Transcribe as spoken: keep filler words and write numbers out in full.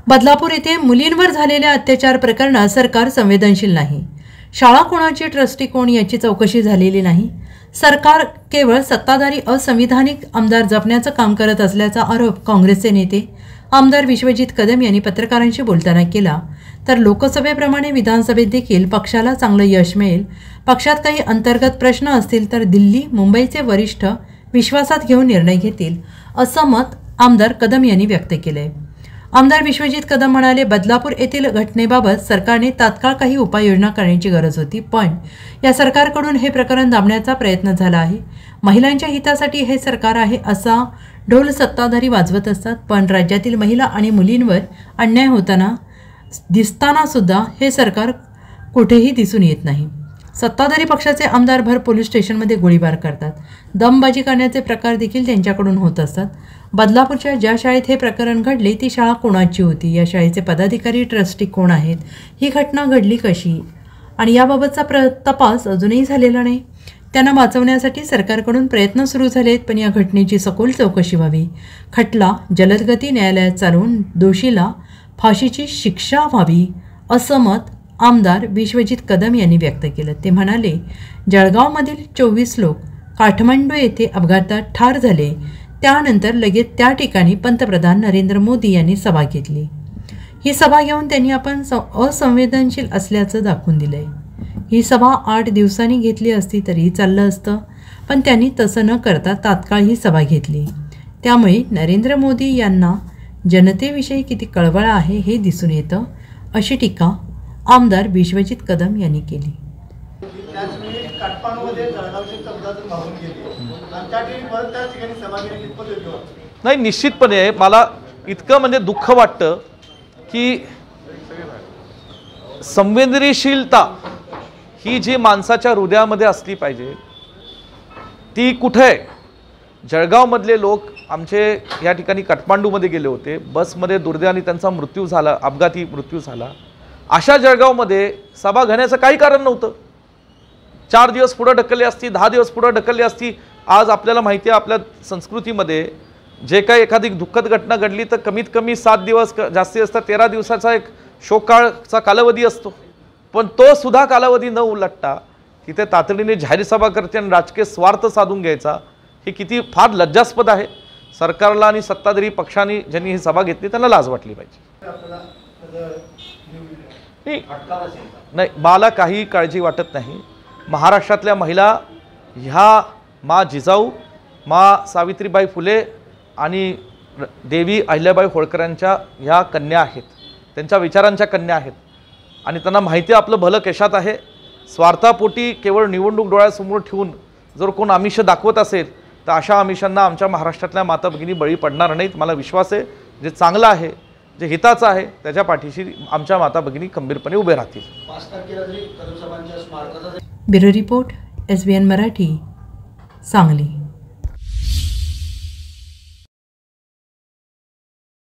बदलापूर येथे मुलींवर झालेल्या अत्याचार प्रकरणात सरकार संवेदनशील नाही. शाळा कोणाची, ट्रस्टी कोण याची चौकशी झालेली नाही. सरकार केवळ सत्ताधारी असंविधानिक आमदार जपण्याचं काम करत असल्याचा आरोप काँग्रेसचे नेते आमदार विश्वजित कदम यांनी पत्रकारांशी बोलताना केला. तर लोकसभेप्रमाणे विधानसभेत देखील पक्षाला चांगलं यश मिळेल. पक्षात काही अंतर्गत प्रश्न असतील तर दिल्ली, मुंबईचे वरिष्ठ विश्वासात घेऊन निर्णय घेतील, असं मत आमदार कदम यांनी व्यक्त केलंय. आमदार विश्वजित कदम म्हणाले, बदलापूर येथील घटनेबाबत सरकारने तात्काळ काही उपाययोजना करण्याची गरज होती, पण या सरकारकडून हे प्रकरण दाबण्याचा प्रयत्न झाला आहे. महिलांच्या हितासाठी हे सरकार आहे असा ढोल सत्ताधारी वाजवत असतात, पण राज्यातील महिला आणि मुलींवर अन्याय होताना दिसताना सुद्धा हे सरकार कुठेही दिसून येत नाही. सत्ताधारी पक्षाचे आमदार भर पोलीस स्टेशनमध्ये गोळीबार करतात. दमबाजी करण्याचे प्रकार देखील त्यांच्याकडून होत असतात. बदलापूरच्या ज्या शाळेत हे प्रकरण घडले ती शाळा कोणाची होती, या शाळेचे पदाधिकारी, ट्रस्टी कोण आहेत, ही घटना घडली कशी आणि याबाबतचा प्र तपास अजूनही झालेला नाही. त्यांना वाचवण्यासाठी सरकारकडून प्रयत्न सुरू झालेत, पण या घटनेची सखोल चौकशी व्हावी. खटला जलदगती न्यायालयात चालवून दोषीला फाशीची शिक्षा व्हावी, असं मत आमदार विश्वजित कदम यांनी व्यक्त केलं. ते म्हणाले, जळगावमधील चोवीस लोक काठमांडू येथे अपघातात ठार झाले, त्यानंतर लगेच त्या ठिकाणी पंतप्रधान नरेंद्र मोदी यांनी सभा घेतली. ही सभा घेऊन त्यांनी आपण असंवेदनशील असल्याचं दाखवून दिलंय. ही सभा आठ दिवसांनी घेतली असती तरीही चाललं असतं, पण त्यांनी तसं न करता तात्काळ ही सभा घेतली. त्यामुळे नरेंद्र मोदी यांना जनतेविषयी किती कळवळा आहे हे दिसून येतं, अशी टीका आमदार विश्वजित कदम यांनी केली. नाही, निश्चितपणे मला इतकं म्हणजे दुःख वाटतं की संवेदनशीलता ही जी माणसाच्या हृदयामध्ये असली पाहिजे ती कुठे आहे. जळगावमधले लोक आमचे या ठिकाणी काठमांडूमध्ये गेले होते, बसमध्ये दुर्दैवाने त्यांचा मृत्यू झाला, अपघाती मृत्यू झाला. अशा जळगावमध्ये सभा घेण्याचं काही कारण नव्हतं. चार दिवस पुढे ढकलली असती, दहा दिवस पुढे ढकलली असती. आज आपल्याला माहिती आहे आपल्या संस्कृतीमध्ये जे काही एखादी दुःखद घटना घडली तर कमीत कमी सात दिवस जास्तीत जास्त तेरा दिवसाचा एक शोककाळचा कालावधी असतो, पण तो सुद्धा कालावधी न उलटता तिथे तातडीने जाहीर सभा करते आणि राजकीय स्वार्थ साधून घ्यायचा, हे किती फार लज्जास्पद आहे. सरकारला आणि सत्ताधारी पक्षांनी ज्यांनी ही सभा घेतली त्यांना लाज वाटली पाहिजे. नाही, मला काही काळजी वाटत नाही. महाराष्ट्रातल्या महिला ह्या मा जिजाऊ, मा सावित्रीबाई फुले आणि देवी अहिल्याबाई होळकरांच्या ह्या कन्या आहेत, त्यांच्या विचारांच्या कन्या आहेत आणि त्यांना माहिती आहे आपलं भलं केशात आहे. स्वार्थापोटी केवळ निवडणूक डोळ्यासमोर ठेवून जर कोण आमिष दाखवत असेल तर अशा आमिषांना आमच्या महाराष्ट्रातल्या माता भगिनी बळी पडणार नाहीत. मला विश्वास आहे जे चांगलं आहे, जे हिताचं आहे त्याच्या पाठीशी आमच्या माता भगिनी खंबीरपणे उभे राहतील. Bureau report, S B N Marathi, Sangli.